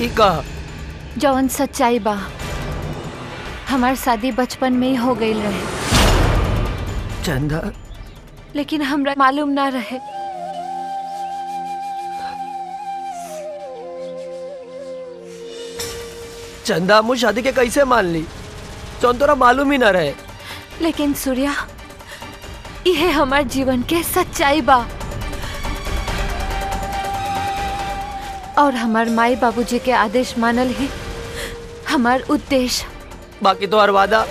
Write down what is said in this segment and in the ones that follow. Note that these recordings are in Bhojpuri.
कहा जौन सच्चाई बा, हमार शादी बचपन में ही हो गई रहे, चंदा। लेकिन हमरा मालूम ना रहे। चंदा, हम शादी के कैसे मान ली जौन तोरा मालूम ही ना रहे। लेकिन सूर्या, यह हमार जीवन के सच्चाई बा और हमार माई बाबूजी के आदेश मानल ही हमार उद्देश्य। बाकी तो हर वादा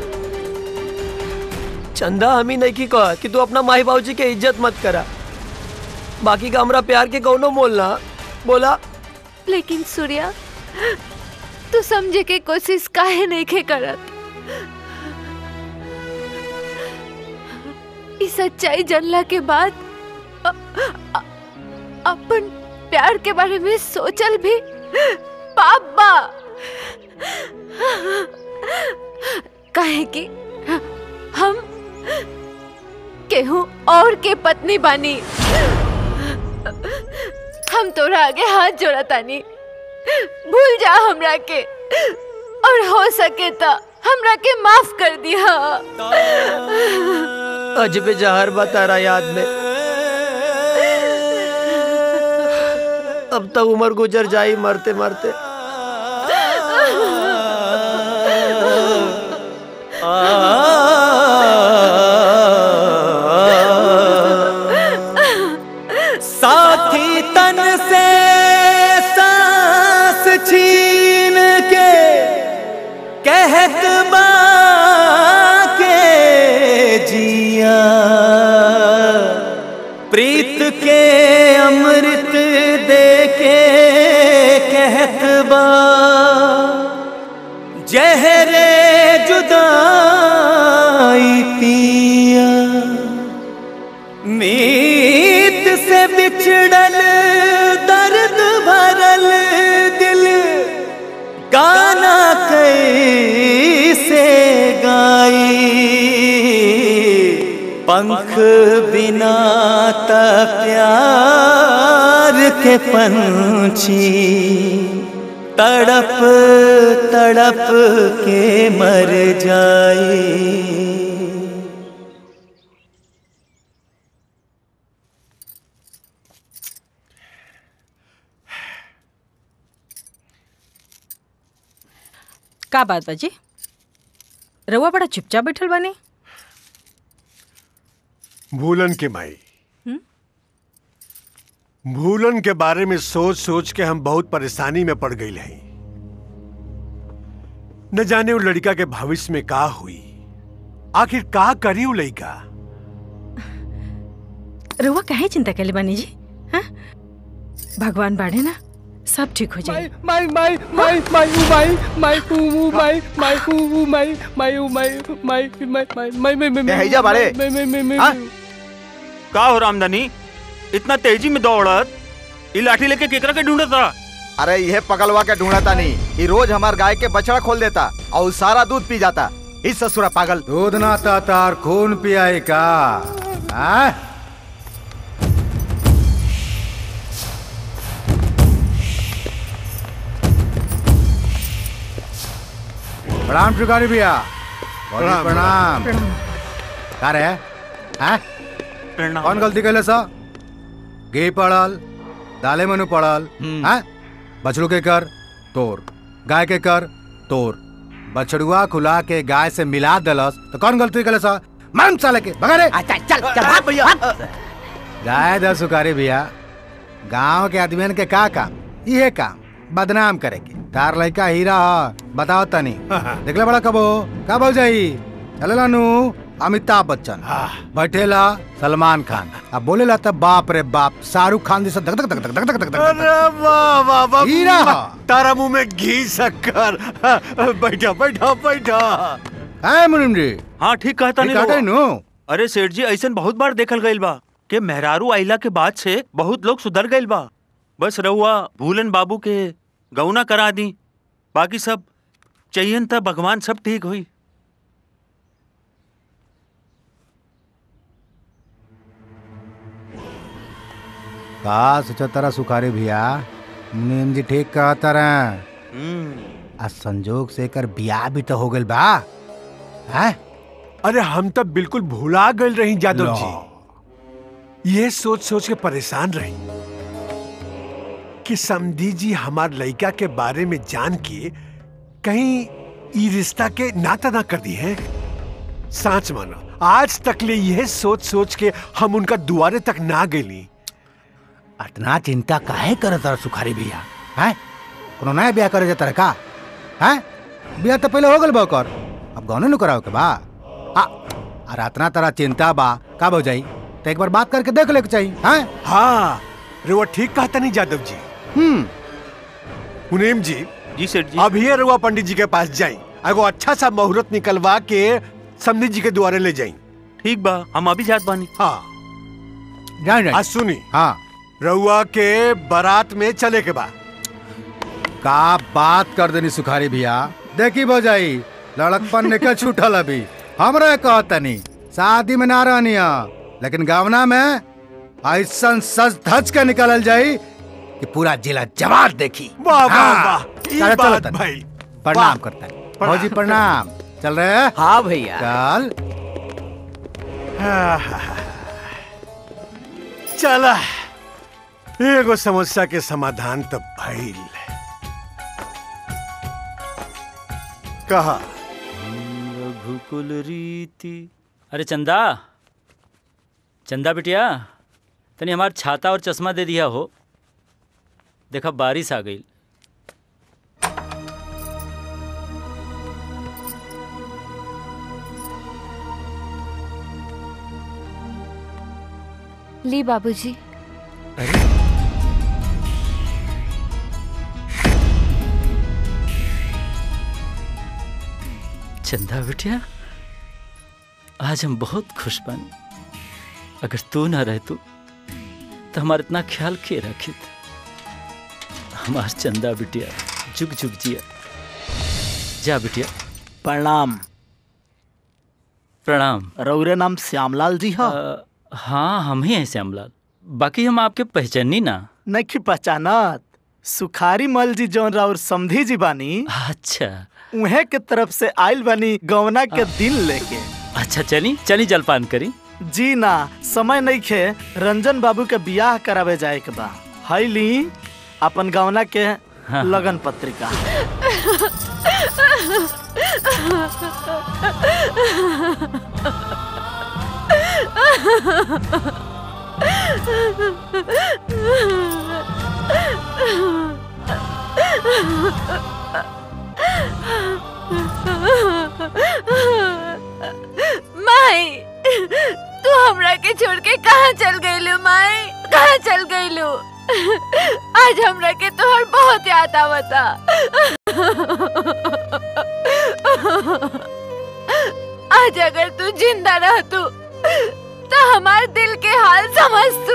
चंदा हम ही नहीं की कहा कि तू अपना माई बाबूजी के इज्जत मत करा। बाकी का हमरा प्यार के कौनो मोल ना बोला। लेकिन सूर्या, तू समझे के कोशिश काहे नहीं के करत? इस सच्चाई जानला के बाद अपन प्यार के बारे में सोचल भी पाप बा। काहे कि हम केहू और के पत्नी बानी। हम तोरा आगे हाथ जोड़तानी, भूल जा हमरा के, और हो सके तो हमरा के माफ कर दिया। अजब जहर बतारा याद में। अब तक उम्र गुजर जाई मरते मरते। साथी तन से सांस छीन के कहत बा के जिया, प्रीत के अमृत दे के कहत बा जहरे जुदाई पिया। मीत से बिछड़ल दर्द भरल दिल गाना कैसे गाई। पंख बिना त प्यार के पंछी तड़प तड़प के मर जाए। का बात बाजी? रउआ बड़ा चुपचाप बैठल बानी। भूलन के माई, भूलन के बारे में सोच सोच के हम बहुत परेशानी में पड़ गई हैं। न जाने वो लड़का के भविष्य में का हुई, आखिर का करी वो लड़का। रउआ काहे चिंता कैले बानी जी? हाँ? भगवान बाड़े ना, सब ठीक हो जाए। माई माई माई माई माई माई माई माई माई माई माई माई माई माई हैजा बाड़े। का हो रामदानी, इतना तेजी में दौड़त ये लाठी लेके केकरा के ढूंढता? अरे यह पगलवा के ढूंढता नहीं, ये रोज हमार गाय के बछड़ा खोल देता और सारा दूध पी जाता। इस ससुरा पागल। दूध ना तार खून पियाई का। प्रणाम चुकारी भैया। प्रणाम। का रे? कौन गलती कैले सा? घी पड़ल, दाले मनु पड़ल, बछड़ू के कर तोर, गाय के कर तोर, बछड़ुआ खुला के गाय से मिला दलस तो कौन गलती कैले सा? मालूम साले के भगा रे। चल चल भाग भैया। गाय दा सुकारी भैया, गांव के आदमियन के का काम? ये काम बदनाम करे के। तार लड़का हीरा बताओ तनी देखले बड़ा कबो का भाव जाई? चलेला नु अमिताभ बच्चन, बैठेला सलमान खान, अब बोलेला तब बाप रे बाप शाहरुख खान जैसा धक धक धक धक धक धक धक। अरे वाह वाह वाह, हीरा तारा मुंह में घी शक्कर। बैठा बैठा बैठा। है मुनिम जी। हाँ ठीक कहता नहीं नु। अरे सेठ जी, ऐसा बहुत बार देखल गइल बा कि मेहरारू आइला के बाद से बहुत लोग सुधर गइल बा। बस रहुआ भूलन बाबू के गौना करा दी, बाकी सब चाहिए था भगवान सब ठीक हुई। का सोचा तारा सुखारे भैया? मुनीम जी ठीक कहता रहे। आज संजोग से कर बियाह भी तो हो गइल बा। हैं? अरे हम तब बिल्कुल भुला गए रही यादव जी। ये सोच सोच के परेशान रही कि समधी जी हमार लड़का के बारे में जान के कहीं ये रिश्ता के नाता ना कर दी है। सच मानो आज तक ले यह सोच सोच के हम उनका दुआरे तक ना गई। इतना चिंता काहे करत रहा सुखारी भैया? हैं? कोनो नया ब्याह करे जाता का? हैं? ब्याह तो पहले हो गल बा ओकर, अब गौने न कराओ के बा। और इतना तरह चिंता बा का हो जाई तो एक बार बात करके देख ले के चाहिए। हैं? हाँ रुआ ठीक कहता नहीं यादव जी। मुनीम जी। जी सेठ जी। अब ये रुआ पंडित जी के पास जाई, एगो अच्छा सा मुहूर्त निकलवा के समधी जी के द्वारे ले जाई। ठीक बा, हम अभी जात बानी। हाँ आज सुनी। हाँ रउआ के बारात में चले के बाद का बात कर देनी सुखारी भैया। देखी भौजाई लड़कपन निकल छूटल अभी हमरा कहतनी शादी में ना रहनी लेकिन गावना में ऐसा सज धज के निकलल जाई कि पूरा जिला जवाब देखी। वाह वाह वाह ये बात भाई। प्रणाम करता है भौजी प्रणाम। चल रहे? हाँ भैया चल। चला एगो समस्या के समाधान तो भइल। कहा रघुकुल रीति। अरे चंदा, चंदा बिटिया तनी हमार छाता और चश्मा दे दिया हो। देखा बारिश आ गई। ली बाबूजी। चंदा बिटिया आज हम बहुत खुश बने। अगर तू ना रहतू तो हमारा इतना ख्याल के रखित। हमार चंदा बिटिया जुग जुग जिया। जा बिटिया। प्रणाम। प्रणाम। रउरे नाम श्यामलाल जी हो? हाँ हम ही हैं श्यामलाल। बाकी हम आपके पहचानी ना। नहीं पहचानत। सुखारी मल जी जौन राउर समधी जी बानी। अच्छा उहे के तरफ से आइल बानी गवना के दिन लेके। अच्छा चली चली जलपान करी। जी ना समय नहीं खे, रंजन बाबू के बियाह करावे जाए के बा। हाई ली अपन गवना के लगन पत्रिका। माई तू हमरा के छोड़ के कहाँ चल गईलू? माई कहाँ चल गईलू? आज हमरा के तोहर बहुत याद आवता। आज अगर तू जिंदा रहतू तो हमार दिल के हाल समझ तू।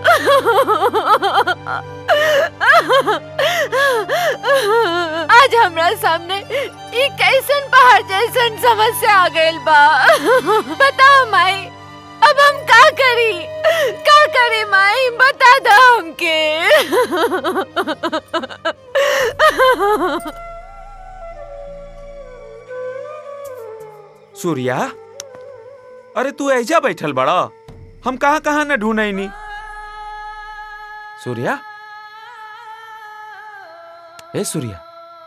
आज हमरा सामने ये कैसन पहाड़ जैसन समस्या आ गइल बा। बताओ माई अब हम का करी माई बता दो हमके। सूर्या अरे तू ऐजा बैठल बड़ा, हम कहाँ कहाँ न ढूंढे नी। सूर्या ए सूर्या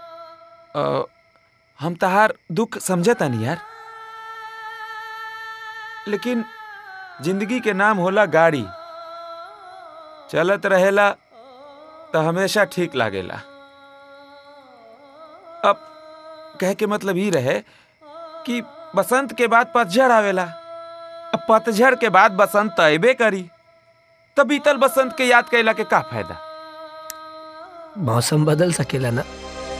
हम तहार दुख समझता नहीं यार, लेकिन जिंदगी के नाम होला गाड़ी, चलत रहेला तो हमेशा ठीक लागेला। अब कह के मतलब ही रहे कि बसंत के बाद पतझड़ आवेला, अब पतझड़ के बाद बसंत अबे करी, तब बीतल बसंत के याद कैला के का फायदा। मौसम बदल सकेला ना,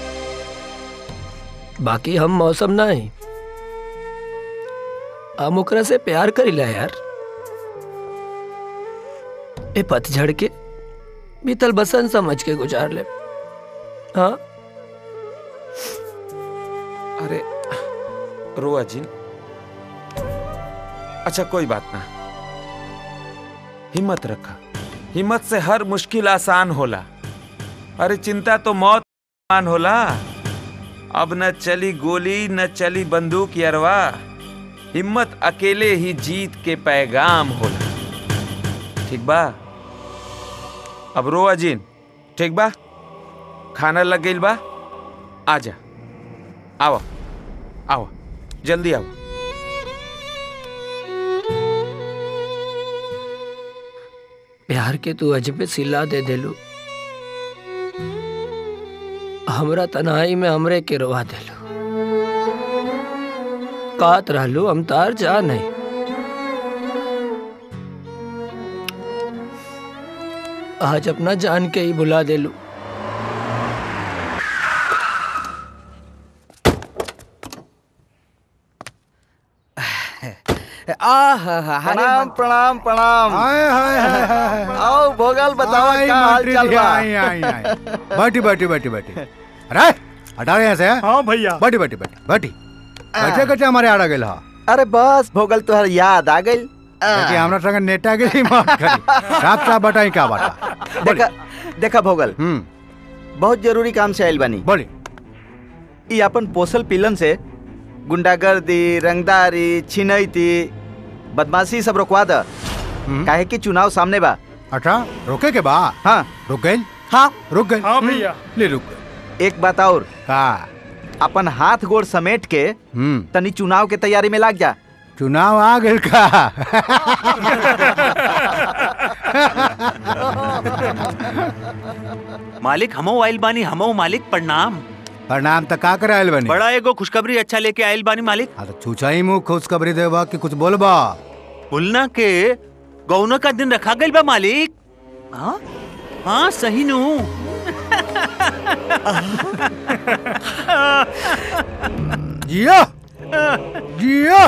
बाकी हम मौसम ना है। हम ओकरा से प्यार करीला यार। ए पतझड़ के बीतल बसंत समझ के गुजार ले। हाँ अरे रोआ जिन, अच्छा कोई बात ना, हिम्मत रखा, हिम्मत से हर मुश्किल आसान होला। अरे चिंता तो मौत मान होला। अब न चली गोली न चली बंदूक यरवा, हिम्मत अकेले ही जीत के पैगाम होला। ठीक बा, अब रो अजीन। ठीक बा, खाना लग गइल बा, आजा, आओ आओ, जल्दी आओ। प्यार के तू अजबे सिला दे देलू, हमरा तन्हाई में हमरे के रोवा देलू। कात रहलू हम तार जा नहीं। आज अपना जान के ही भुला देलू। प्रणाम प्रणाम प्रणाम। आओ भोगल बताओ क्या हाल चाल बा। बैठी बैठी बैठी बैठी। अरे हटा यहाँ से। हाँ भैया। बैठी बैठी बैठी बैठी। कैसे कैसे हमारे आड़ा गए। अरे बस भोगल तुहर याद आ गई। हमरा संग नेटा गई माफ करी। साफ साफ बताई क्या बात। देखा देखा भोगल, बहुत जरूरी काम से आइल बानी। बोली। ई अपन पोसल पिलन से गुंडागर्दी, रंगदारी, छिनैती, बदमाशी सब रोकवा द। काहे कि चुनाव सामने बा। अच्छा रोके के बा? हाँ रुक गए। हाँ रुक गए। हाँ भैया। ले रुक गए। एक बात और, अपन हाथ गोड़ समेट के तनी चुनाव के तैयारी में लाग जा। चुनाव आ गए का? मालिक हमो आइल बानी। हमो मालिक प्रणाम। प्रणाम तो का करे आइल बानी? बड़ा एगो खुशखबरी अच्छा लेके आइल बानी मालिक। छूछा ही मुँह खुशखबरी देवा कि कुछ बोलबा? भुलना के गौना का दिन रखा गइल बा मालिक। हाँ हाँ सही नु। जियो जियो।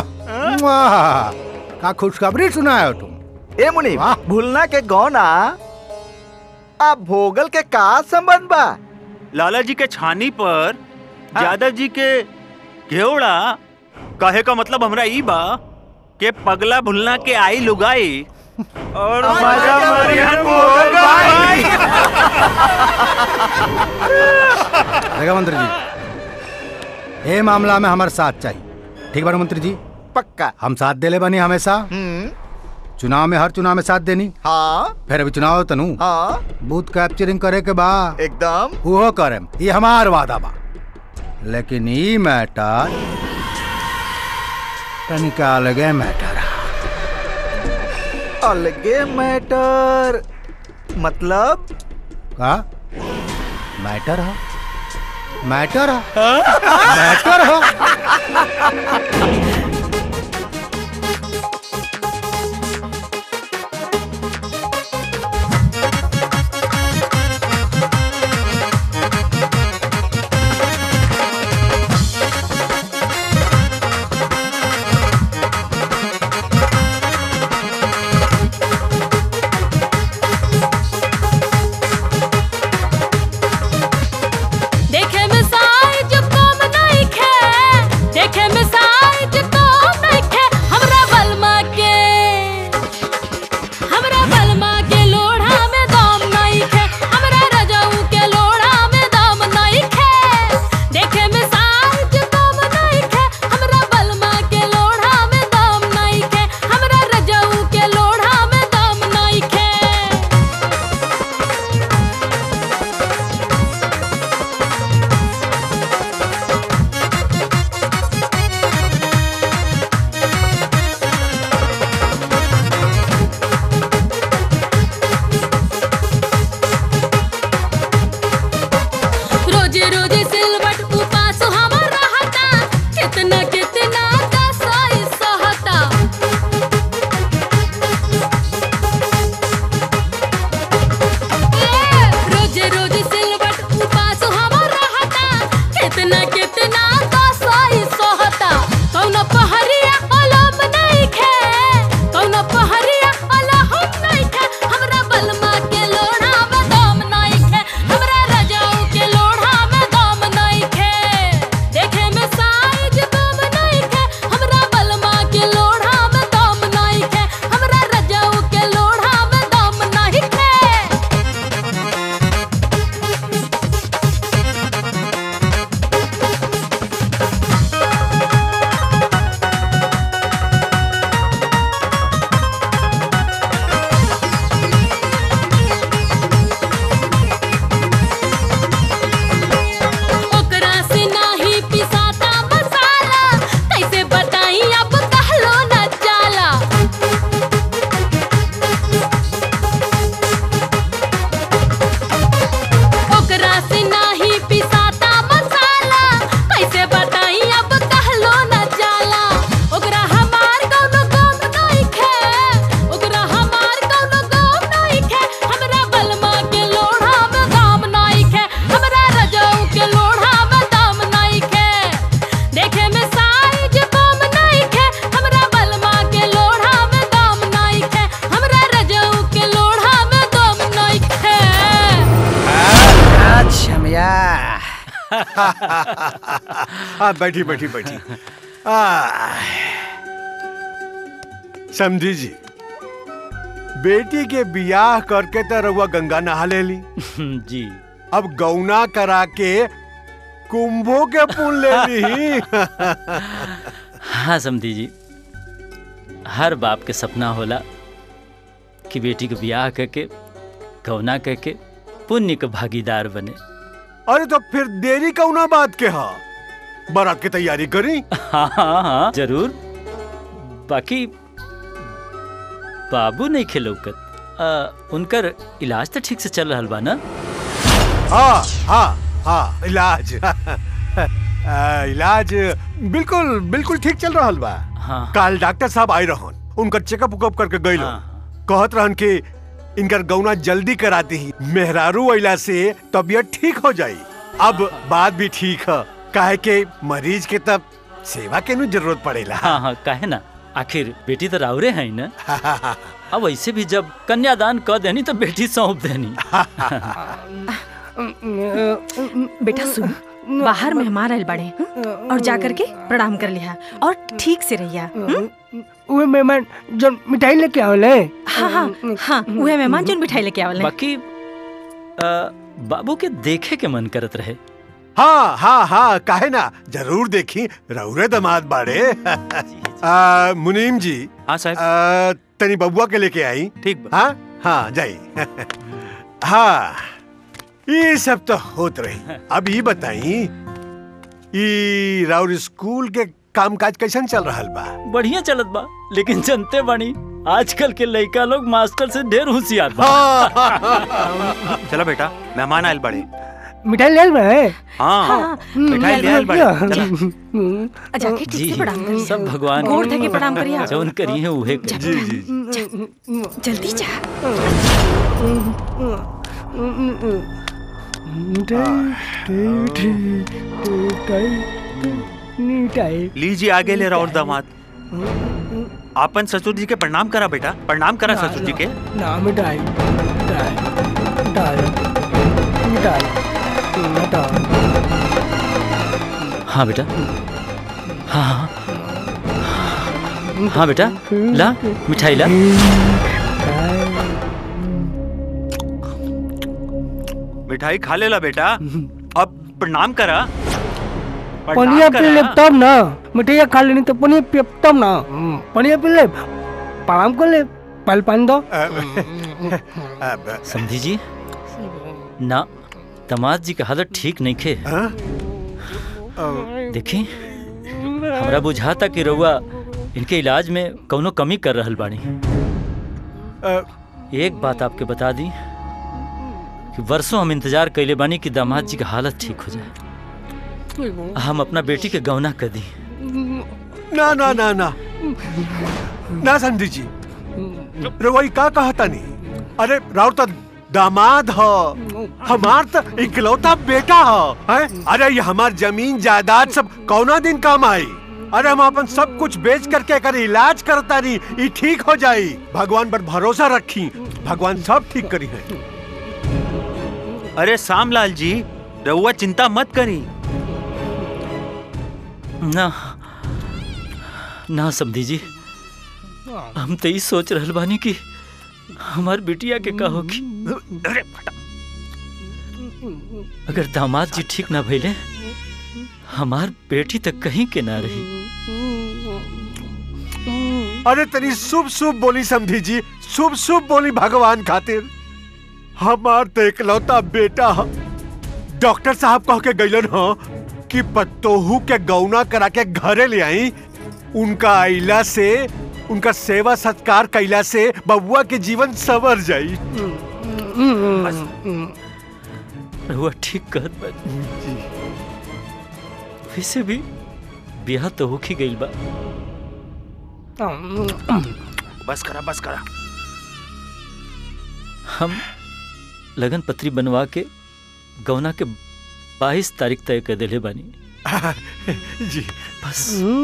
का खुशखबरी सुनायो तुम? ए मुनि, भुलना के गौना अब भोगल के का संबंध बा? लाला जी के छानी पर यादव जी के घेवड़ा कहे का मतलब हमरा ई बा के पगला भुलना के आई लुगाई और मजा मरियन भोगल भाई। देखा मंत्री जी, ये मामला में हमारे साथ चाहिए। ठीक बा मंत्री जी? पक्का। हम साथ देले बनी हमेशा। चुनाव में हर चुनाव में साथ देनी। हाँ। फिर अभी चुनाव तनु। हाँ। बूथ कैप्चरिंग करे के बा। एकदम। वो करे, ये हमार वादा बा। लेकिन ये मैटर तनिका अलगे मैटर। अलगे मैटर मतलब? का मैटर है? मैटर है? मैटर है? देखे मिसाई जब काम नहीं खे, देखे मिसाई जब बैठी बैठी बैठी। समझी जी, बेटी के बियाह करके तो रउआ गंगा नहा ले ली जी, अब गौना करा के कुंभों के पुण्य ले ली। हाँ समधी जी, हर बाप के सपना होला कि बेटी को ब्याह करके गौना करके पुण्य के भागीदार बने। अरे तो फिर देरी कौना बात के हा, बारात की तैयारी करी। हाँ हाँ हाँ जरूर, बाकी बाबू नहीं खिलौकत, उनकर इलाज तो ठीक से चल रहा बा ना? हाँ हाँ हाँ इलाज इलाज बिल्कुल बिल्कुल ठीक चल रहा बा। हाँ। काल डॉक्टर साहब आए रहन, उनका चेकअप उकअप करके गए। कहत रहन कि इनकर गौना जल्दी कराती ही, मेहरारू अइला से तबीयत ठीक हो जाई। अब बात भी ठीक है, काहे के मरीज के तब सेवा के जरूरत पड़ेला। हाँ हाँ काहे ना, आखिर बेटी तो राउरे है ना। अब वैसे भी जब कन्यादान कर देनी तो बेटी सौंप देनी। बेटा सुन, बाहर मेहमान आए बड़े और जाकर के प्रणाम कर लिया और ठीक से रहिया। वो मेहमान जो मिठाई लेके आवले। हाँ हाँ हाँ वो मेहमान जो मिठाई लेके आवले। बाकी बाबू के देखे के मन करत रहे। हाँ हाँ हाँ काहे ना, जरूर देखी, रउरे दमाद बाड़े। मुनीम जी। हाँ साहब। तनी बबुआ के लेके आई। ठीक। हाँ हाँ जाई। हाँ ये सब तो होत रही। अब ये बताई, ये राउर स्कूल के कामकाज कैसन चल रहा बा? बढ़िया चलत बा, लेकिन जनते बानी आजकल के लड़का लोग मास्टर से ढेर होशियार बा। चलो बेटा, मेहमान आयल बड़े। मिठाई ले आए। हाँ मिठाई ले आयल बड़े। जाके ठीक से प्रणाम करिए। सब भगवान गोड़ धके प्रणाम करिए। जौन करिए उहे जी जी जल्दी जा। लीजिए आगे ले रहा और दामाद, आपन ससुर जी के प्रणाम करा बेटा, प्रणाम करा ससुर जी के। ना मिठाई मिठाई मिठाई मिठाई। हाँ बेटा, हाँ हाँ हाँ बेटा, ला मिठाई ला। मिठाई खा ले ला बेटा, अब प्रणाम करा। पनिया पी ले तब ना, मिठाई खा लेनी तो पनिया पी तब ना। पनिया पी ले, प्रणाम कर ले, पहले पानी दो। समझी जी ना, दामाद जी का हालत ठीक नहीं खे। देखी हमरा बुझाता कि रउआ इनके इलाज में कौनो कमी कर रहल बानी। एक बात आपके बता दी कि वर्षों हम इंतजार कैले बानी कि दामाद जी का हालत ठीक हो जाए, हम अपना बेटी के गौना कर दी। ना ना ना ना ना समझी जी, रवई का कहता नहीं। अरे राउर तो दामाद हो, हमार तो इकलौता बेटा हो। अरे ये हमार जमीन जायदाद सब कौना दिन काम आई। अरे हम अपन सब कुछ बेच करके कर इलाज करता नहीं, ये ठीक हो जाई। भगवान पर भरोसा रखी, भगवान सब ठीक करी है। अरे सामलाल जी, रउआ चिंता मत करी। ना ना समझी जी, हम तो ये सोच रहल बानी कि हमार बिटिया के का होगी। अगर दामाद जी ठीक ना भइले, हमार बेटी तक कहीं के ना रही। अरे तनी शुभ शुभ बोली समझी जी, शुभ शुभ बोली भगवान खातिर। हमार तो इकलौता बेटा, डॉक्टर साहब कह के गइलन हो कि पत्तोहू के गौना करा के घरे ले आई। उनका आइला से, उनका सेवा सत्कार कैला से बबुआ के जीवन संवर जाई। रहुआ ठीक कहत बा। वैसे भी ब्याह तो होके गइल बा। बस करा बस करा। हम लगन पत्री बनवा के गौना के 22 तारीख तय कर देले बानी। जी बस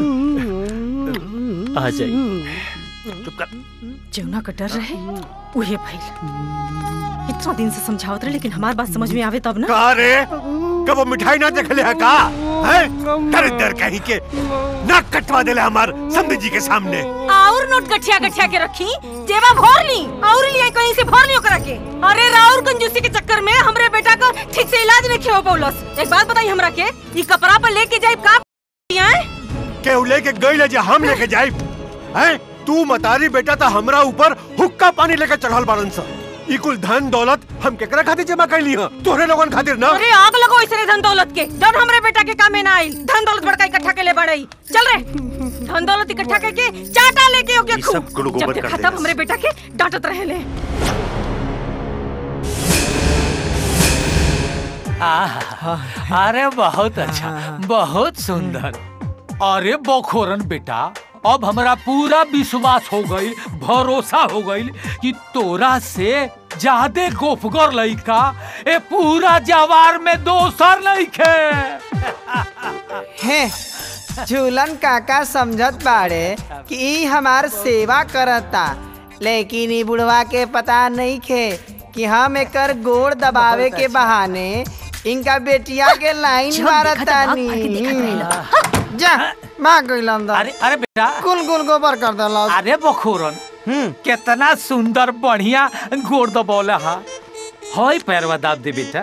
आ जाइए। चुप कर। जौना का डर रहे उहे भइल। इतना दिन से समझावत रहे, लेकिन हमार बात समझ में आवे तब ना। का रे? कब वो मिठाई ना देख ले है का है दर कहीं के नाक कटवा देले हमार समधी जी के सामने। और नोट गठिया गठिया के रखी जेबा भर ली और लिए कहीं से भर लियो करा के। अरे राउर कंजूसी के चक्कर में हमरे बेटा का ठीक से इलाज नहीं हो पौलस। एक बात बताई हमरा के ई कपड़ा पर लेके जाई का के लेके गई ले हम लेके जाई हैं। तू मतारी बेटा था हमरा ऊपर हुक्का पानी लेकर चढ़ल बारन सा। ई कुल धन दौलत हम केकरा खातिर जमा कर ली हां तोहरे लोगन खातिर ना। अरे आग लगो इसरे धन दौलत के जब हमरे बेटा के कामे ना आई। धन दौलत बड़का इकट्ठा के ले बड़ई चल रे धन दौलत इकट्ठा करके चाटा लेके ओके खूब जब देखा तब हमरे बेटा के डांटत रहे ले। अरे बहुत अच्छा बहुत सुंदर। अरे बखोरन बेटा अब हमारा पूरा विश्वास हो गई भरोसा हो गई कि तोरा से ज्यादा गोफगर लइका ए पूरा जवार में दोसर लइके। हैं झूलन काका समझत बाड़े कि ई हमार सेवा करता लेकिन ई बुढ़वा के पता नहीं खे कि हम एकर गोड़ दबावे के बहाने इनका बेटिया के लाइन मारतानी। जा मां गइल अंदर। अरे बेटा कुल कुल गोबर कर देला। अरे बखोरन कितना सुंदर बढ़िया गोड़ दबौला हा होय पैरवा दाब दे बेटा।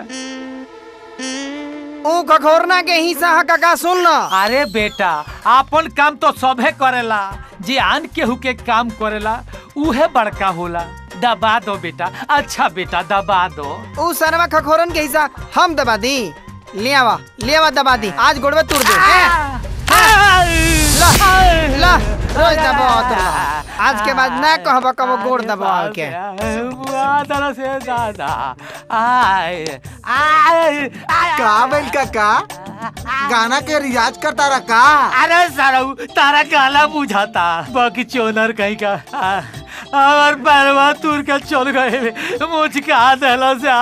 ओ खखोरना के हिस्सा हा काका सुन ल। अरे बेटा अपन काम तो सबे करेला जे आन केहू के काम करेला उहे बड़का होला। दबा दो बेटा अच्छा बेटा दबा दो। ऊ सरवा खखोरन के हिस्सा हम दबा दी। ले आवा दबा दी आज गोड़वे तोड़ दे। ला रोज दबाओ आज के बाद ना कहबा कबो गोड़ दबाओ के। से दादा काबिल काका गाना के रियाज करता रहा का। अरे सारू तारा गाला बुझाता बाकी चोनर कहीं का और पैरवा तुर के चल गए मुझका दहला से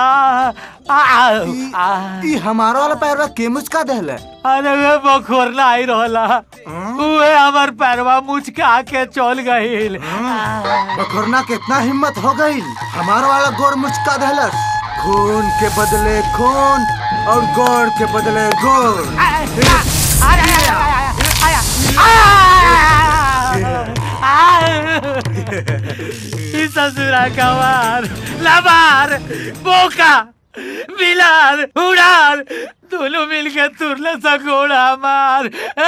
ई हमारा वाला पैरवा के मुझका दहला। अरे वे बखोरना आई रहला उहे हमार पैरवा मुझका के चल गइल। बखोरना कितना हिम्मत हो गई हमारा वाला गोर मुझका दहला। खून के बदले खून और गोर के बदले गोर। ससुरा कवार लबार बोका बिलार उड़ार दोनों मिलकर तुरले सकोड़ा मार।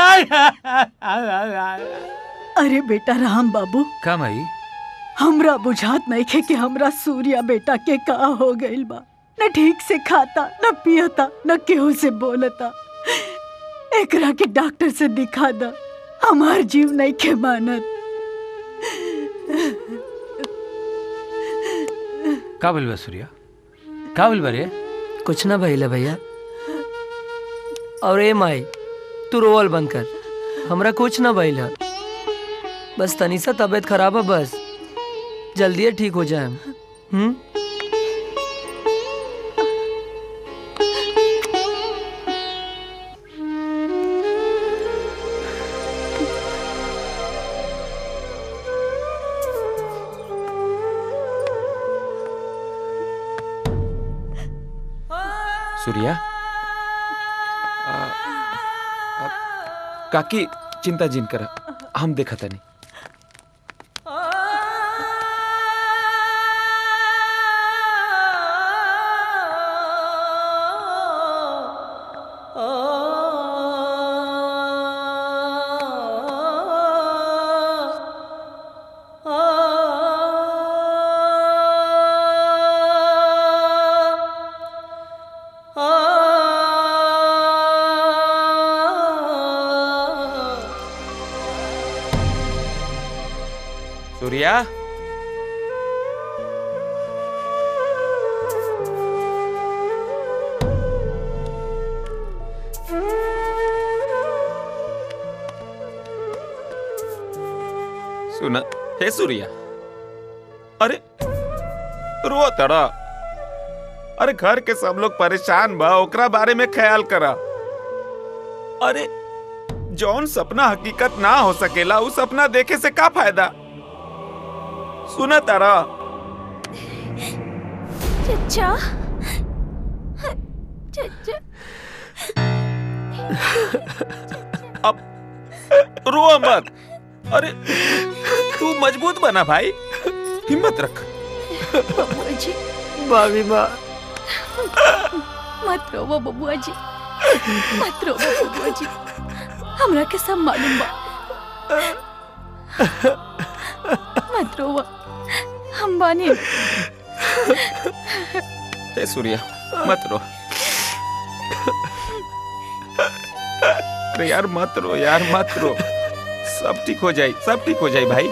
अरे बेटा राम बाबू का मई हमरा बुझात नहीं खे कि हमरा सूर्या बेटा के का हो गइल बा। न ठीक से खाता न पियता न केहू से बोलता। एकरा के डॉक्टर से दिखा दा हमार जीव नहीं खे मानत। का बोलबा सूर्या का बोलबा रे। कुछ ना भइले भैया। और ए माई तू रोवल बंद कर हमरा कुछ ना भइल है बस तनी सा तबीयत खराब है बस जल्दी ठीक हो जाए। सूर्या काकी चिंता जिन कर हम देखा था नहीं। सूर्या सुना हे सूर्या अरे रो तड़ा। अरे घर के सब लोग परेशान बा ओकरा बारे में ख्याल करा। अरे जौन सपना हकीकत ना हो सकेला उस सपना देखे से का फायदा। सुना तारा चचा चचा अब रो मत। अरे तू मजबूत बना भाई, हिम्मत रख। बबुआ जी, भाभी माँ मत रोवो बबुआ जी, मत रोवो बबुआ जी, हमरा के सब मालूम बा। मत रोवो, हम बानी। ए सूर्या मत रो। अरे यार मत रो यार, मत रो। सब ठीक हो जाए, सब ठीक हो जाए भाई।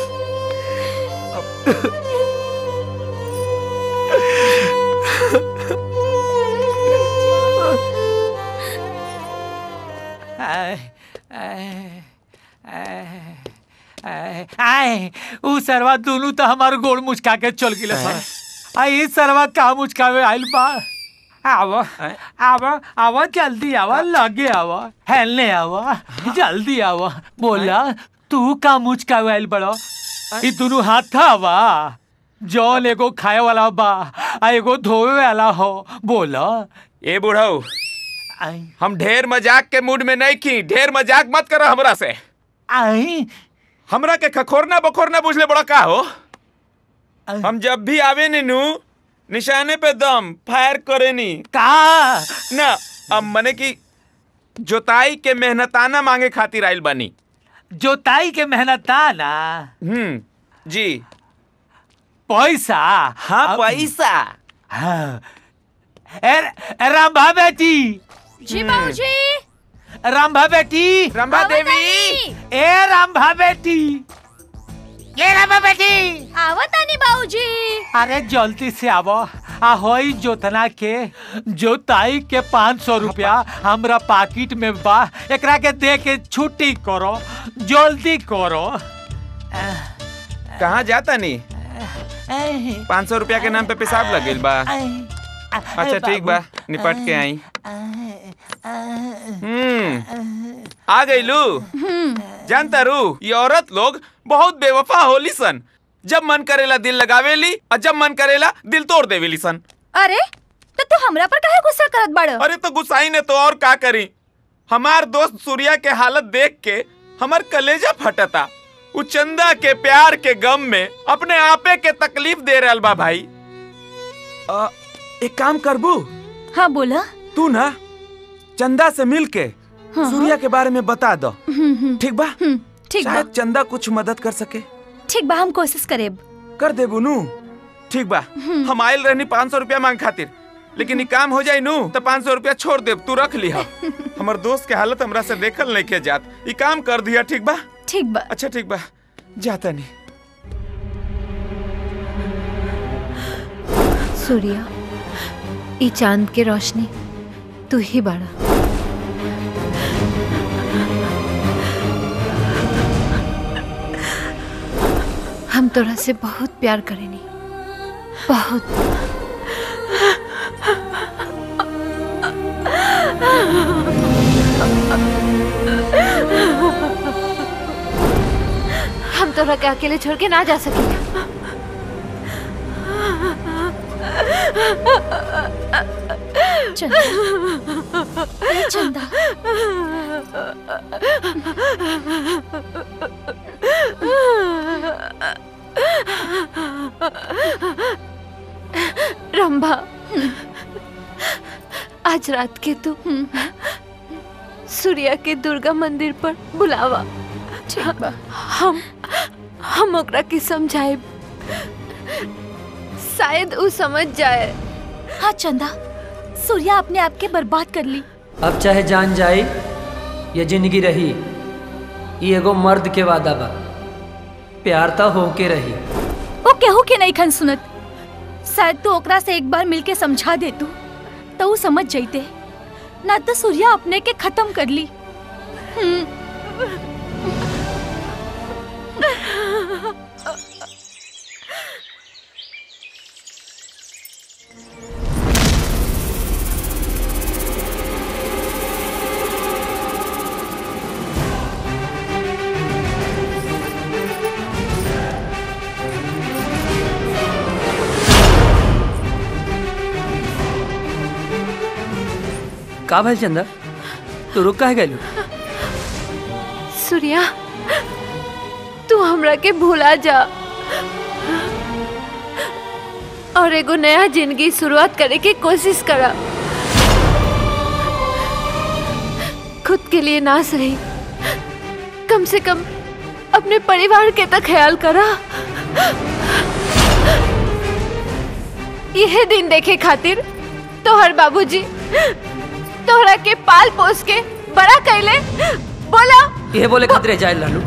ऊ सरवा दोनों तो हमार गोड़ मुचका के चल गिले सर। ई सरवा का मुचकावे आइल बा। आवा आवा आवा, जल्दी आवा, लगे आवा, हेलने आवा, जल्दी आवा। बोला तू का मुचकावे आइल बड़ो? ई दोनों हाथ आवा, जौन एगो खाए वाला बा आ एगो धोवे वाला हो। बोला ए बुढ़ऊ, हम ढेर मजाक के मूड में नहीं की। ढेर मजाक मत करो हमरा से। आई हमरा के खखोरना बखोरना बुझले बड़ा का हो? हम जब भी आवे नीनू निशाने पे दम फायर करे नी का ना। अब मने की जोताई के मेहनताना मांगे खातिर आइल बानी। जोताई के मेहनताना? जी। पैसा? हाँ पैसा। हाँ। रंभा बेटी। जी बाबूजी। रंभा बेटी। रंभा देवी। ए रंभा बेटी, ये रंभा बेटी। आवतानी बाबूजी। अरे जल्दी से आवो। होई जोतना के जोताई के 500 रुपया हमरा पाकिट में बा। एकरा के दे के छुट्टी करो, जल्दी करो। कहाँ जाता नी? 500 रुपया के नाम पे पेशाब लगेल बा। अच्छा ठीक बा, निपट के आई। आ गई लू। जानता रू, ये औरत लोग बहुत बेवफा होली सन। जब मन करेला दिल लगावेली और जब मन करेला दिल तोड़ देवेली सन। अरे तो तू हमरा पर काहे गुस्सा करत बाड़ो? अरे तो गुस्साई ने तो और का करी। हमार दोस्त सूर्या के हालत देख के हमार कलेजा फटता। उ चंदा के प्यार के गम में अपने आपे के तकलीफ दे रहल बा भाई। एक काम करबू? हाँ बोला। तू ना चंदा से मिल के सूर्या के बारे में बता दो, ठीक बा? ठीक बा। शायद चंदा कुछ मदद कर सके। ठीक बा, हम कोशिश करेब। कर दे बुनू। ठीक बा, हम आयल रहनी 500 रुपया मांग खातिर, लेकिन ये काम हो जाए नू तो 500 रुपया छोड़ दे, तू रख लिहा। हमार दोस्त के हालत हमरा से देखल नहीं के जात। ये काम कर दिया, ठीक बा? ठीक बा। अच्छा ठीक बा, जाता नहीं। सूर्या, ई चांद के रोशनी तू ही बाड़ा। हम तोरा से बहुत प्यार करेनी, बहुत। हम तोरा के अकेले छोड़ के ना जा सकेंगे। चंदा, ए चंदा। रंभा, आज रात के तू सूर्या के दुर्गा मंदिर पर बुलावा। ठीक बा। हम ओकरा के समझाए, शायद वो समझ जाए। हाँ चंदा, सूर्या अपने आप के बर्बाद कर ली। अब चाहे जान जाए या जिंदगी रही, ये एगो मर्द के वादा बा। प्यार तो होके रही। वो केहू के नहीं खन सुनत। शायद तू ओकरा से एक बार मिलके समझा दे तू तो वो समझ जाते, ना तो सूर्या अपने के खत्म कर ली। का भाई चंदा तू रुक काहे गइलू? सूर्या तू हमरा के भूला जा और एगो नया जिंदगी शुरुआत करे के कोशिश करा। खुद के लिए ना सही, कम से कम अपने परिवार के तो ख्याल करा। यह दिन देखे खातिर तोहर बाबूजी तोहरा के पाल पोस के बड़ा कैले, बोला ये बोले खातिर जाए लालू।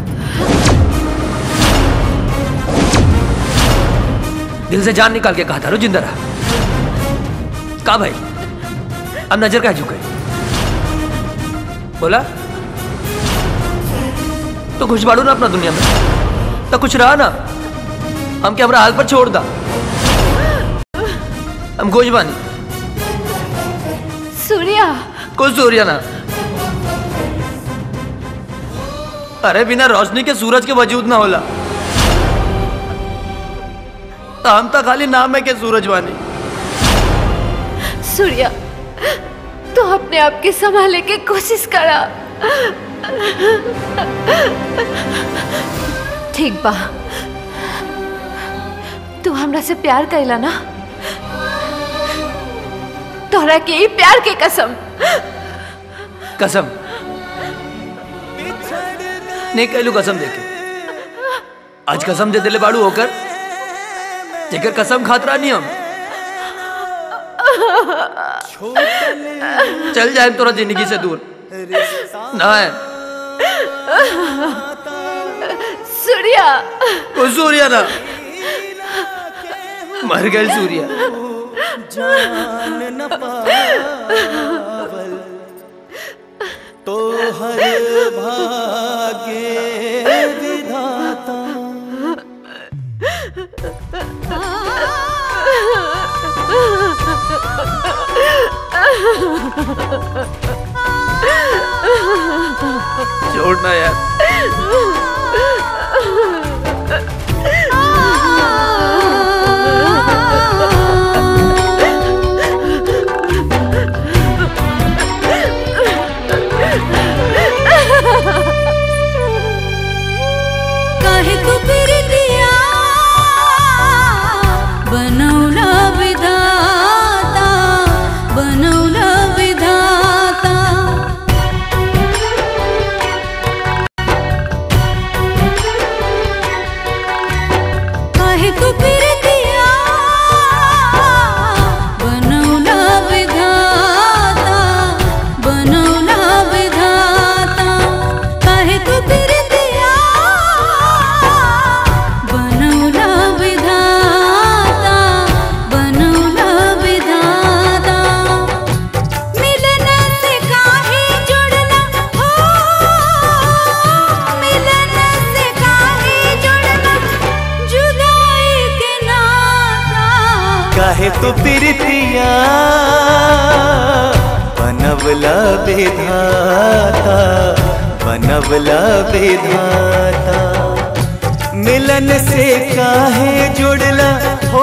दिल से जान निकाल के कहा था रो जिंदा रहा। का भाई अब नजर का झुके? बोला तो खुश बाड़ू ना अपना दुनिया में, तो कुछ रहा ना। हम क्या हमारा हाल पर छोड़ दा, हम गोज बानी। सूर्या कोई सूर्या ना, अरे बिना रोशनी के सूरज के वजूद ना होला। हम तो खाली नाम है के सूरज बानी। सूर्या तू अपने आप के संभाले के कोशिश करा। ठीक बा, तू हमरा से प्यार कैला ना, तोहरा के ही प्यार के कसम। कसम नहीं कहलू, कसम देके आज कसम दे दिले बाड़ू होकर जेकर कसम खातरा नहीं हम। चल जाए तोरा जिंदगी से दूर ना है। सूर्या कोई सूर्या ना, मर गए सूर्या। जान न पावल तो हर भागे विधाता। छोड़ना यार। काहे तू फिर दिया बनौला विधाता, बनौला विधाता। काहे तू फिर दिया बनौला विधाता, बनौला विधाता। काहे तू फिर दिया बनौला विधाता, बनौला विधाता। मिलन से काहे जुड़ना हो, मिलन से काहे जुड़ना जुदाई के नाता। काहे तो प्रीतिया बनवला विधाता, बनवला विधाता। मिलन से काहे जुड़ला हो,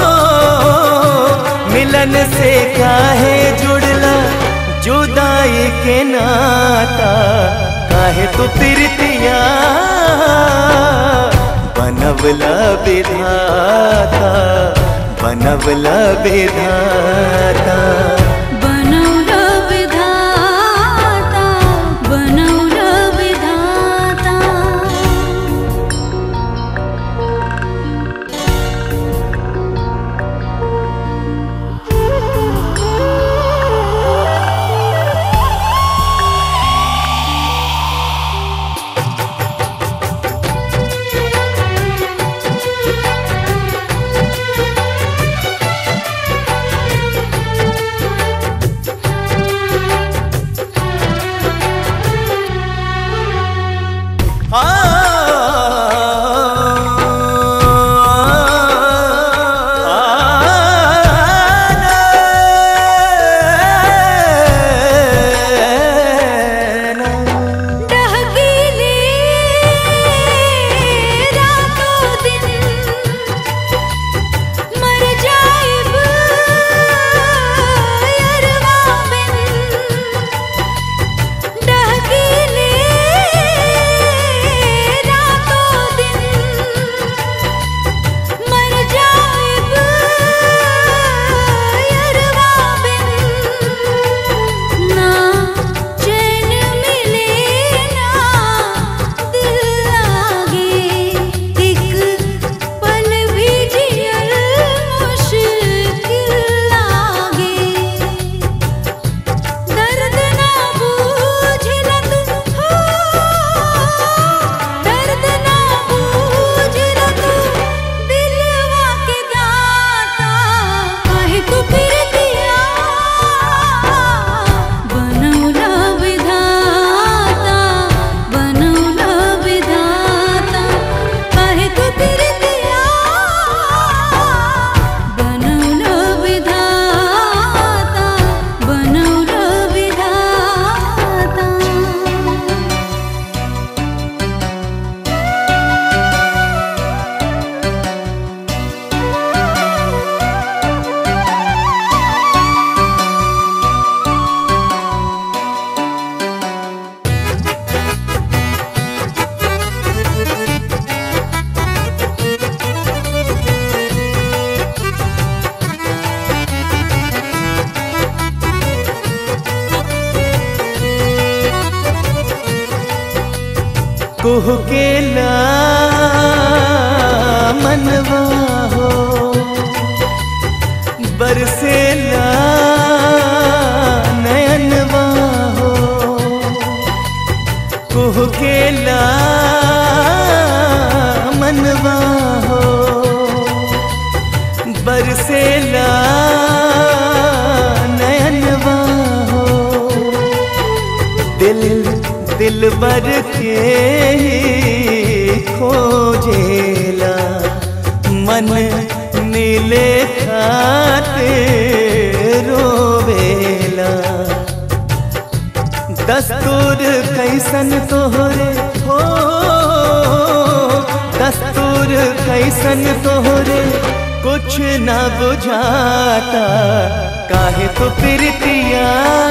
मिलन से काहे जुड़ला जुदाई के नाता। काहे तो प्रीतिया बनवला विधाता, बनवला विधाता। बनौला विधाता, बनौला विधाता। कुहकेला मनवा हो बरसेला नयनवा हो कुहकेला मनवा हो बरसेला नयनवा हो दिल दिल भर के खोजेला मन नीले खाते रोवेला दस्तूर कैसन तोहरे हो दस्तूर कैसन तोहरे कुछ ना बुझाता काहे तो प्रीतिया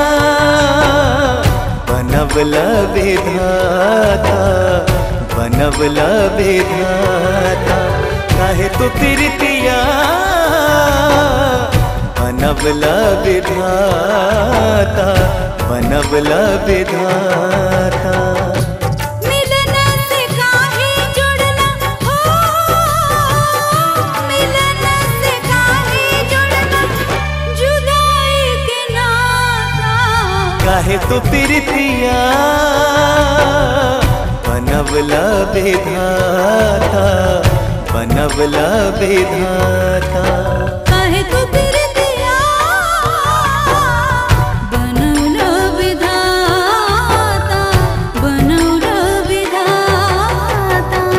बनवला विधाता बनवला विधाता काहे तो प्रीतिया बनवला विधाता बनवला विधाता काहे तो प्रीतिया बनवला विधाता बनवला विधाता काहे तो प्रीतिया बनवला विधाता बनवला विधाता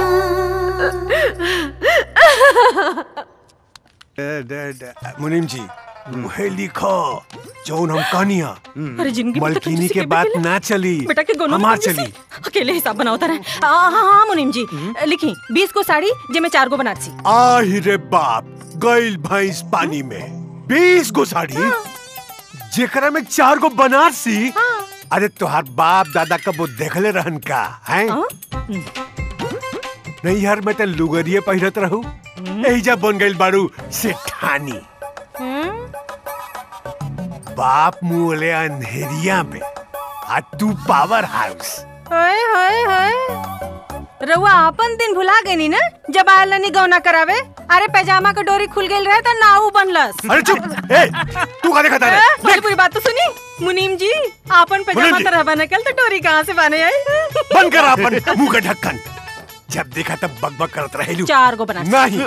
मुनीम जी मुहे लिखो जौन हम कहानिया अरे जिंदगी में तो मलकिनी किसी के के बात बेटे ना चली बेटा के गोलों में हमार कौन सी- चली अकेले हिसाब बनाओ तारा हाँ हाँ मुनीम जी लिखी 20 को साड़ी जे में 4 को बनारसी आहि रे बाप गइल भैंस पानी में 20 गो साड़ी जेकरा में 4 गो बनारसी अरे तोहार बाप दादा कबो देखले रहन का हैं नहीं यार मैं तो लुगरिये पहिरत रहू एहिजा बन गइल बाड़ू सेठानी बाप मुले अंधेरिया में आ तू पावर हाउस हाय हाय हाय रउआ अपन दिन भुला गई ना जब आयल नहीं गौना करावे अरे पैजामा का डोरी खुल गई रहे तो नाऊ बनलस अरे चुप ए तू का देखता रे पूरी पूरी बात तो सुनी मुनीम जी आपन पैजामा मुनीम जी। तरह बना कल तो डोरी कहाँ से बने आई बंद कर अपन मुंह का ढक्कन जब देखा तब बकबक करत रहेलू 4 गो बनारसी नहीं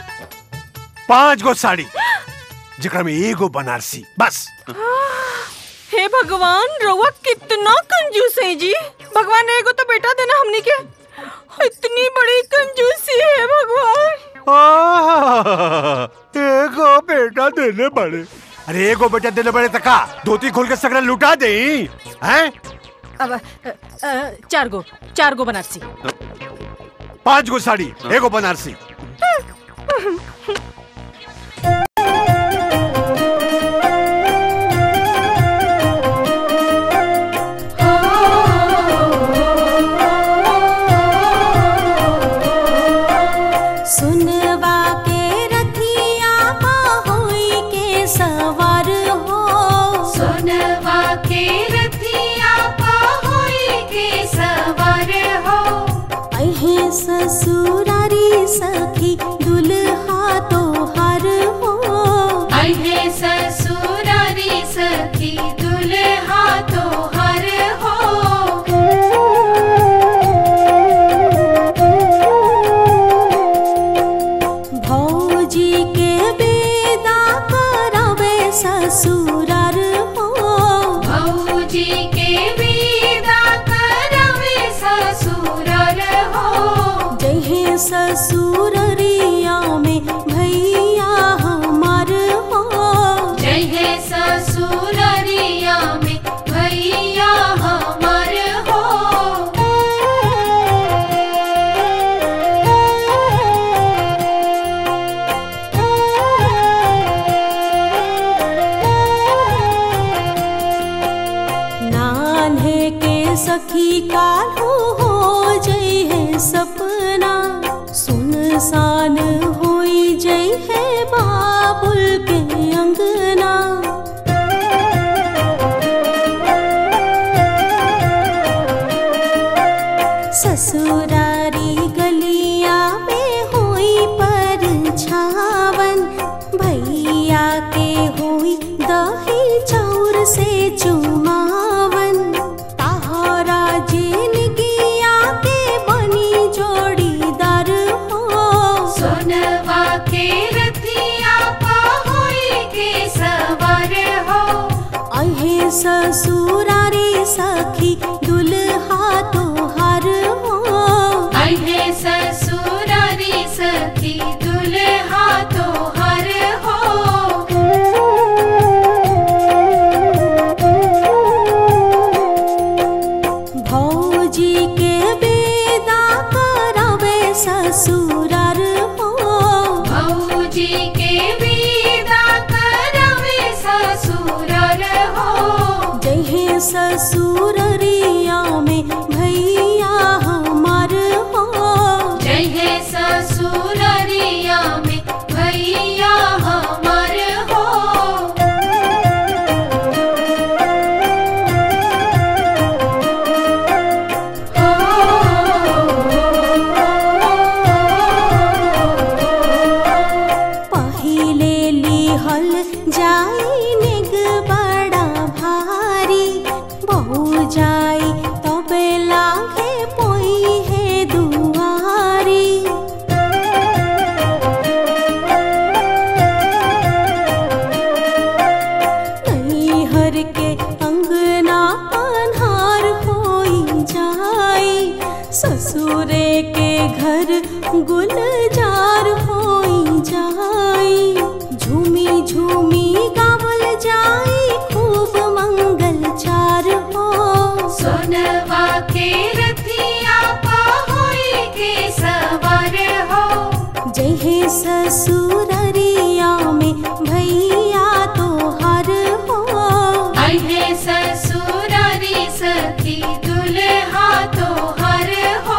5 गो साड़ी जेकरा में एगो बनारसी बस हे भगवान रउआ कितना कंजूस है जी भगवान एगो तो बेटा देना हमनी के इतनी बड़ी कंजूसी है भगवान एगो बेटा देने बड़े अरे एगो बेटा देने बड़े तका धोती खोल के सगरा लुटा दे हैं अब 4 गो बनारसी 5 गो साड़ी एगो बनारसी सुनवा के रथिया होई के सवार हो सुनवा के रथिया होई के सवार हो अहे ससुरारी सखी दुल्हा तोहार हो अहे ससुरारी सखी दुल्हा तोहार हो भौजी के बेदा करावे ससुरार हो भौजी के बेदा करावे ससुरार हो जहे ससुररिया में भैया हमार हो जहे ससुररिया में भैया हमार हो नान्हे के सखी कालू हो जई है सपना सुनसान होई जई है बाबुल के अंगना ससुर सोनवा के रथिया पहोई के सवार हो अहे ससुरारी सखी दुल्हा तोहार हो अहे ससुरारी सखी दुल्हा तोहार हो भौजी के बेदा करावे ससुरार हो भौजी के बेदा करावे ससुरार हो जहे ससुररिया में भैया हमार हो जहे ससुररिया में भैया हमार हो पहिले लिहल जाई निग बड़ा भारी बहु जाई तबे लागे पोई है दुआरी नैहर के अंगना अन्हार होई जाई ससुरे के घर गुलजार होई जाई झूमी झूमी गावल जाई खूब मंगल चार हो सोनवा के रथिया पहोई के सवार हो जहे ससुररिया में भैया तोहार हो अहे ससुरारी सखी दुल्हा तोहार हो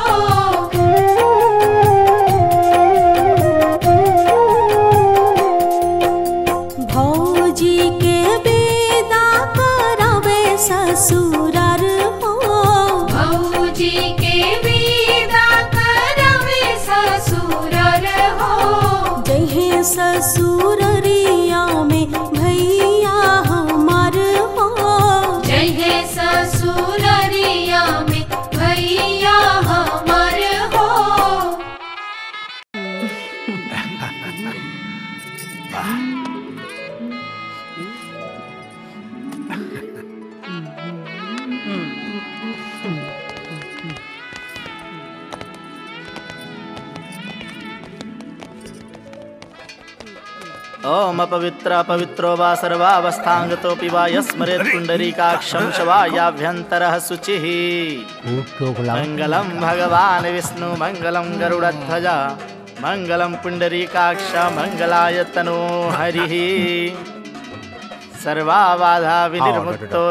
भौजी के बेदा करावे ससुरार हो भौजी के बेदा करावे ससुरार हो जहे ससुररिया में भैया हमार हो जहे ससुररिया में भैया हमार हो ओम अपवित्र पवित्रो वा सर्वावस्थांगतोऽपि वा यस्मरेत् पुण्डरीकाक्षं शवायाभ्यन्तरः शुचिः मंगलम भगवान विष्णु मंगलम गरुड़ध्वज मंगलम पुण्डरीकाक्ष मंगलाय तनो हरिः सर्वाबाधा विनिर्मुक्तो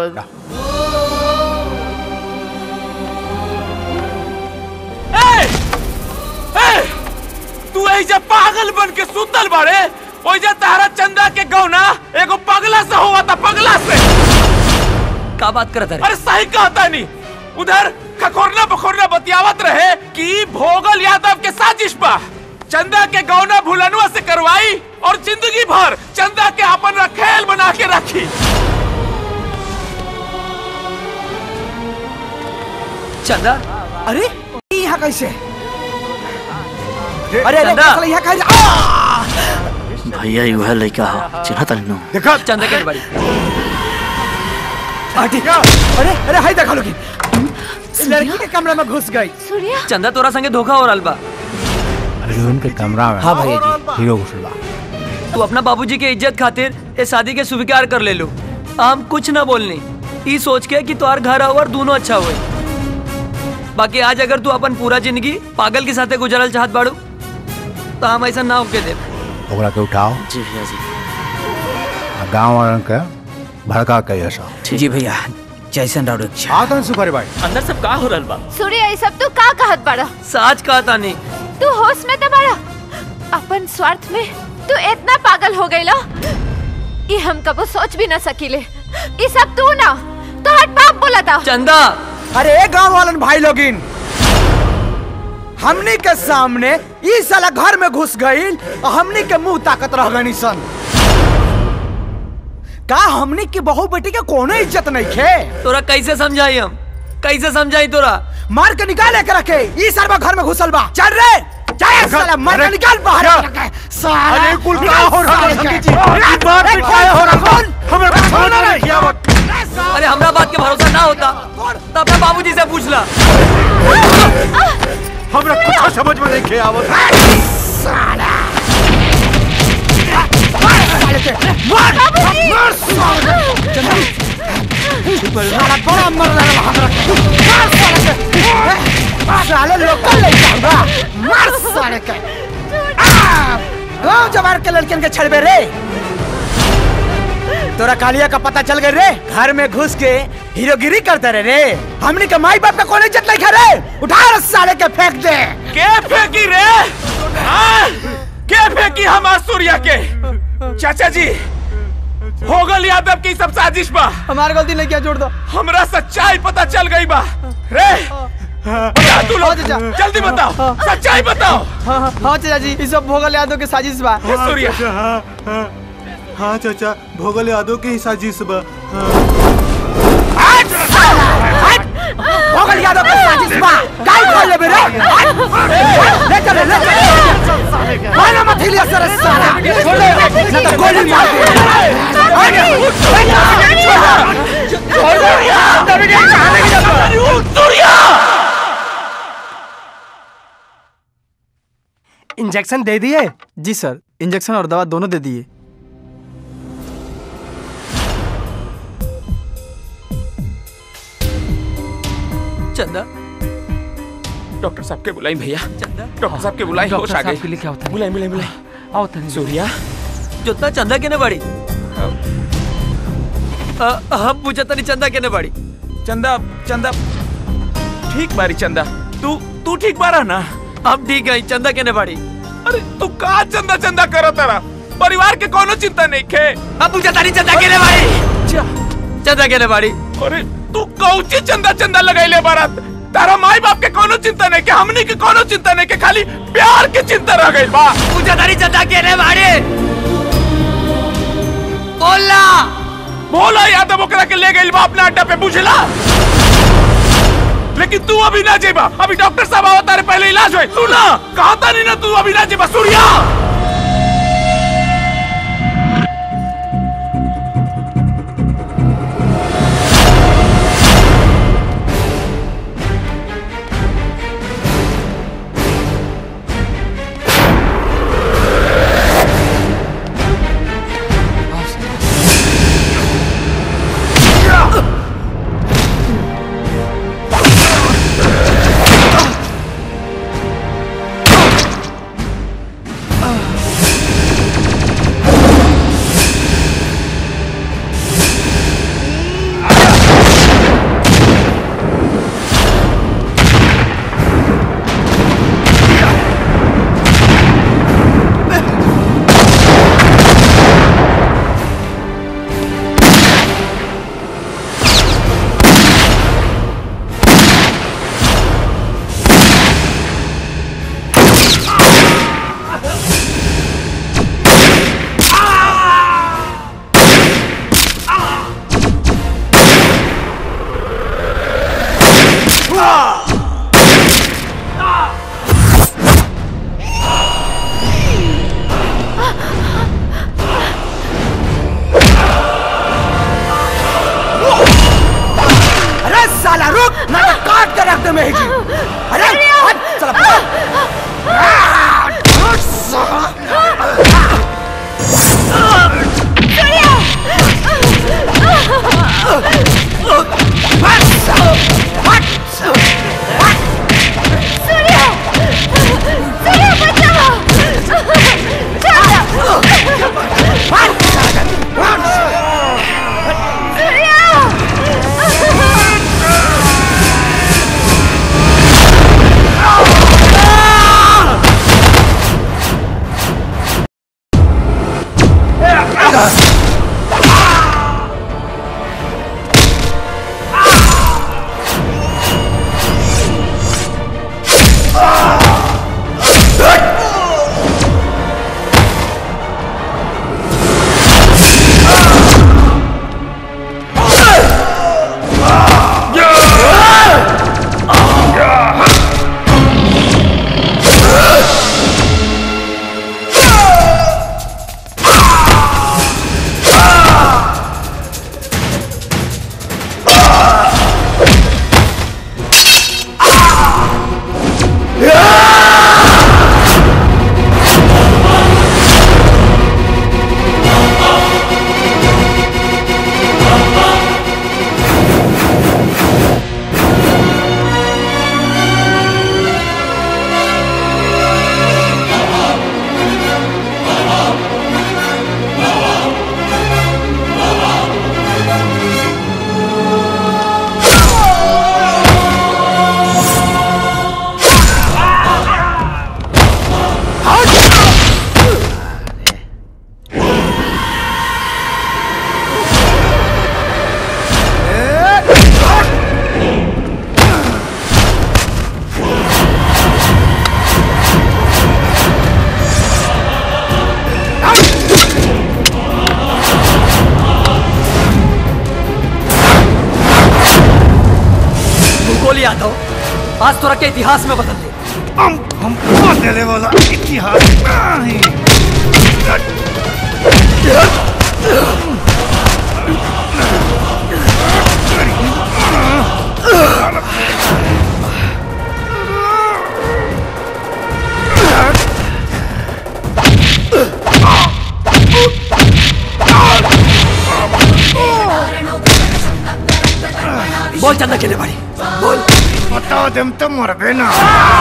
तू ऐसे पागल बन के सुतल बाड़े ओइजा तारा चंदा के गौना एगो पगला से हुआ था पगला से का बात करत अरे सही कहता नहीं उधर खखोरना बखोरना बतियावत रहे कि भोगल यादव के साजिश पा चंदा के गौना भुलनुआ से करवाई और जिंदगी भर चंदा के अपन रखेल बना के रखी चंदा अरे यहाँ कैसे अरे चंदा यहाँ कैसे भैया युवा लड़का हो चिन्ह तन्नो देखो चंदा के बड़ी अरे अरे हाय देखा लोगी लड़की के कमरे में घुस गई सूर्या चंदा तोरा संगे धोखा हो रहा बा अर्जुन के कमरा में हाँ भैया जी हीरो घुसला तू अपना बाबूजी के इज्जत खातिर ये शादी के स्वीकार कर ले लो हम कुछ ना बोलनी ई सोच के कि तुम्हार घर और दोनों अच्छा हुए बाकी आज अगर तू अपन पूरा जिंदगी पागल के साथे गुजरल चाहत बाड़ू तो हम ऐसा ना होके दे ओकरा के उठाओ जी भैया जी गांव वालन के भड़का के ऐसा जी भैया जैसन राउड इच्छा आतन सुपारी भाई अंदर सब का हो रहल बा सूर्य ये सब तू का कहत बड़ा सच कहता नहीं तू होश में तो बड़ा अपन स्वार्थ में तू इतना पागल हो गईला ये हम कबो सोच भी ना सकीले ये सब तू ना तो हट बाप बोला था चंदा अरे गांव वालन भाई लोगिन हमनी के सामने ई साला घर में घुस गई और हमनी के मुंह ताकत रह गई सन का हमनी की बहू बेटी के कोनो इज्जत नहीं खे तोरा कैसे समझाई हम कैसे समझाई तोरा मार के निकाले के रखे ई साला घर में घुसल बा चल रे चल साला मर निकाल बाहर साला। अरे कुल क्या हो रहा है संदीप जी? ये बात पे क्या हो रहा है? हमें कुछ समझ में नहीं आया। अरे हमरा बात के भरोसा ना होता तो अपने बाबूजी से पूछ ला। हमरा कुछ समझ में नहीं आवत। साला मार मार साला बड़ा मर रहा है हमरा। साले लोकल ले जाऊंगा। मार साले के गाँव जवार के लड़कियन के छड़बे रे। तोरा कालिया का पता चल गए रे। घर में घुस के हीरोगिरी करते रहे रे। हमनी के माई बाप का कौन इज्जत नहीं खा रे। उठा रे साले के फेंक दे। के फेंकी रे? के फेंकी हमार सूर्या के? चाचा जी होगल यादव की सब साजिश बा। हमार गलती नहीं किया, जोड़ दो। हमरा सच्चाई पता चल गई बा रे। बता तू लोग, जल्दी बताओ, सच्चाई बताओ। हाँ चाचा जी, ये सब भोगल यादव के साजिश बा। सूर्या हाँ चाचा, भोगल यादव की ही साजिश बा। भोगल यादव के साजिश बा। काय खोल ले रे। ले चल ले चल। माना मत हिलिया सर साला। छोड़ ना तो गोली मार इंजेक्शन दे दिए? जी सर, इंजेक्शन और दवा दोनों दे दिए। चंदा, डॉक्टर साहब के बुलाई भैया। डॉक्टर साहब के बुलाई, होश आ गई। क्या होता है? बुलाई बुलाई बुलाई। आओ तनी। सूर्या जोतना चंदा केने बाड़ी? हम पूछा तनी चंदा केने बाड़ी? चंदा चंदा ठीक बारी। चंदा तू ठीक बारा ना? हम ठीक है। चंदा केने बाड़ी? अरे तू का चंदा चंदा करो तारा? परिवार के कोनो चिंता नहीं खे। हम पूछा तनी चंदा केने बाड़ी? चंदा केने बाड़ी? अरे तू कौची चंदा चंदा लगाइले बारात? तारा माई बाप के कोनो चिंता नहीं के, हमनी के कोनो चिंता नहीं के, खाली प्यार के चिंता रह गई बा। पूछा तनी चंदा केने बाड़ी? बोला बोला यादव ओकरा के ले गई बा अपना अड्डा पे, बुझला? लेकिन तू अभी ना जेबा। अभी डॉक्टर साहब आओ, तारे पहले इलाज होए। तू ना कहा था नहीं ना, तू अभी ना जेबा। सूर्या गोली यादव, आज तोरा के इतिहास में बदल दे। हम बदले वाला इतिहास नहीं। बोल चंदा केले बाड़ी, बोल। बता देम तो मरबे ना।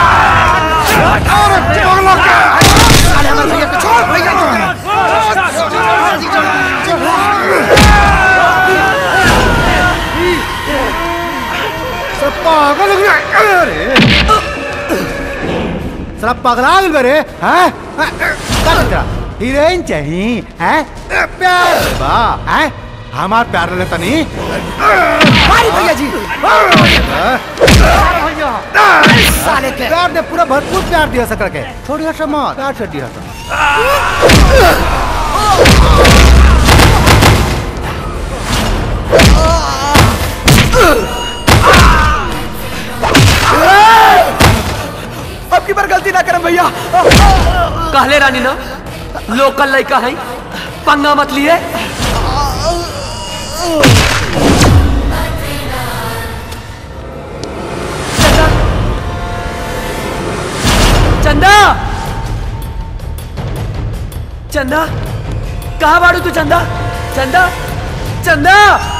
पागल साला पगला गल बरे हैं? हीरोइन चाहिए हैं? प्यार बा हैं? हमार प्यार लेता नहीं। भैया जी साले के प्यार ने पूरा भरपूर प्यार दिया सकर के छोड़िया समाज प्यार से दिया था। अब की बार गलती ना करम भैया। कहले रानी ना लोकल लड़का है, पंगा मत लिए। चंदा, चंदा कहाँ बाड़ू तू? चंदा, चंदा, चंदा।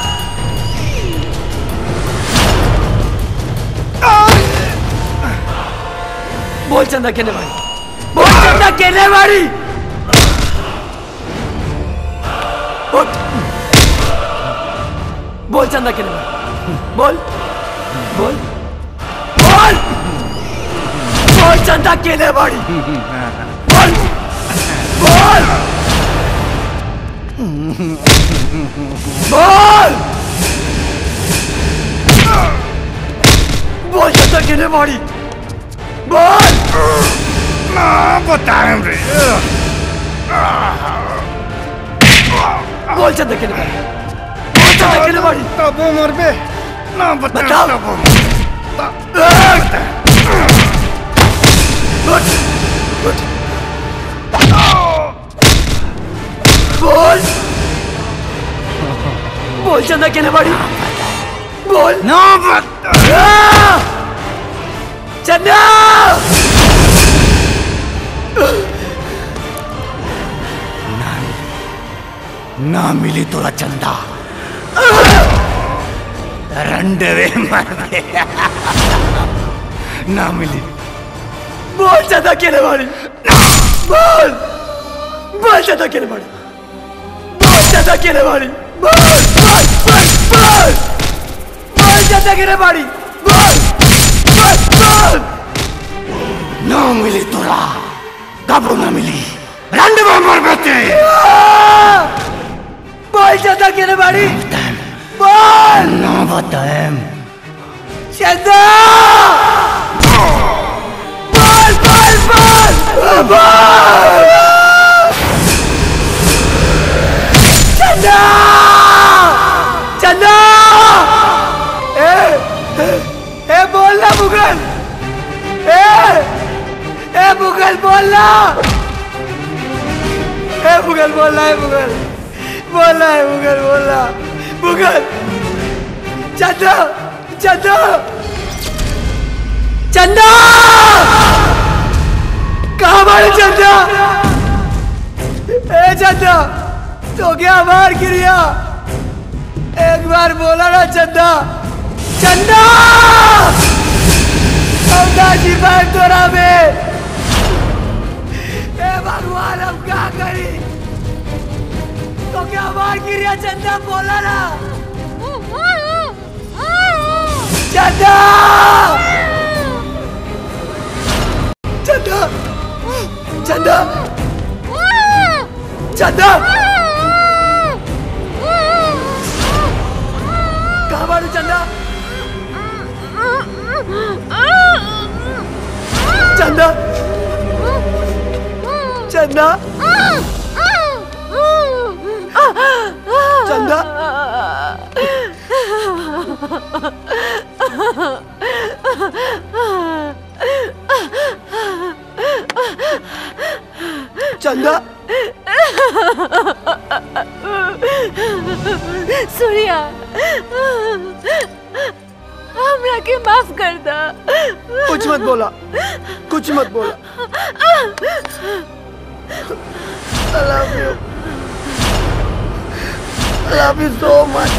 बोल चंदा केने वाली, बोल चंदा केने वाली। बोल चंदा केने वाली, बोल, बोल, बोल, बोल चंदा केने वाली, बोल, बोल, बोल, बोल चंदा केने वाली, बोल। ना बताएं रे। बोल चंदा केने वाली, बोल चंदा केने वाली। तब मर बे ना बताओ। बोल, बोल चंदा केने वाली, बोल ना बता। चंदा ना मिली तोरा चंदा, रंडवे मर गया। ना मिली। बोल चंदा केने वाली, बोल, बोल चंदा केने वाली, बोल चंदा केने वाली, बोल, बोल, बोल, बोल, बोल चंदा केने वाली, बोल, बोल, बोल। ना मिली तोरा, कब ना मिली, रंडवे मर गए। बोल चंदा केने वाली, बोल। ना बताएं। चंदा, बोल, बोल, बोल, बोल। चंदा, चंदा, ए बोल ना मुगल, ए मुगल बोलना, ए मुगल बोलना है, मुगल बोलना है, मुगल बोलना, मुगल। चंदा, चंदा, चंदा कहाँ मारे चंदा? ए चंदा तो क्या मार गिरिया? एक बार बोला ना चंदा, चंदा जी भाई तोरा में। ए भगवान हम क्या करी? तो क्या मार गिरिया चंदा बोला ना चंदा, चंदा, चंदा चंदा कहाँ बारू चंदा चंदा चंदा चंदा चंदा सूर्या हमरा के माफ कर दा। कुछ मत बोला, कुछ मत बोला। I love you. I love you so much.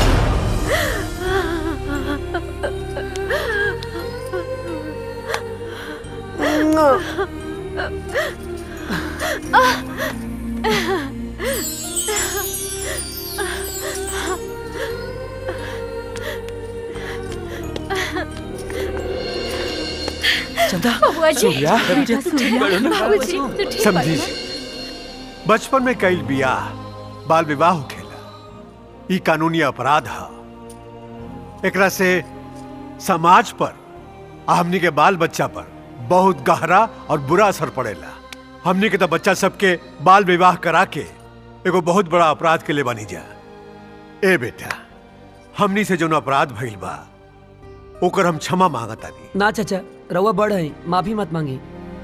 चंदा बाबूजी, सूर्या, बाबूजी, तू ठीक समझी बात बचपन में कई बियाह बाल विवाह खेला ई कानूनी अपराध है। एकरा से समाज पर हमनी के बाल बच्चा पर बहुत गहरा और बुरा असर पड़ेला। हमनी के तो बच्चा सबके बाल विवाह करा के एगो बहुत बड़ा अपराध के लिए बनी जा। ए बेटा, हमनी से जो अपराध भइल बा ओकर हम क्षमा मांगतानी। ना चाचा, रउआ बड़ है, माफी मत मांगी।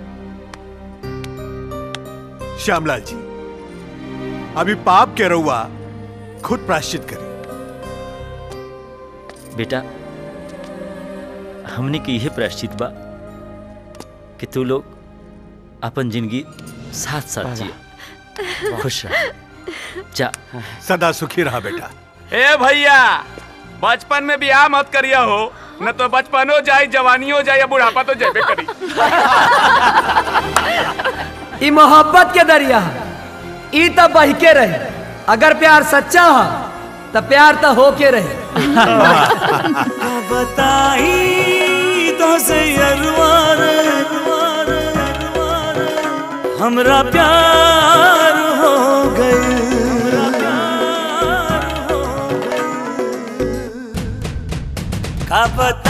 श्यामलाल जी, अभी पाप के रउआ खुद प्रायश्चित करी। बेटा, हमने की यह प्रायश्चित बा कि तू लोग अपन जिंदगी साथ साथ जिए, खुश रह। जा, सदा सुखी रहा बेटा। ए भैया, बचपन में ब्याह मत करिया हो, न तो बचपनो जाए, जवानियो जाए, या बुढ़ापा तो जेबे करी। ई मोहब्बत के दरिया ई तो बह के रहे। अगर प्यार सच्चा है तो प्यार तो हो के रहे। बताई तो से हमरा प्यार हो गई। का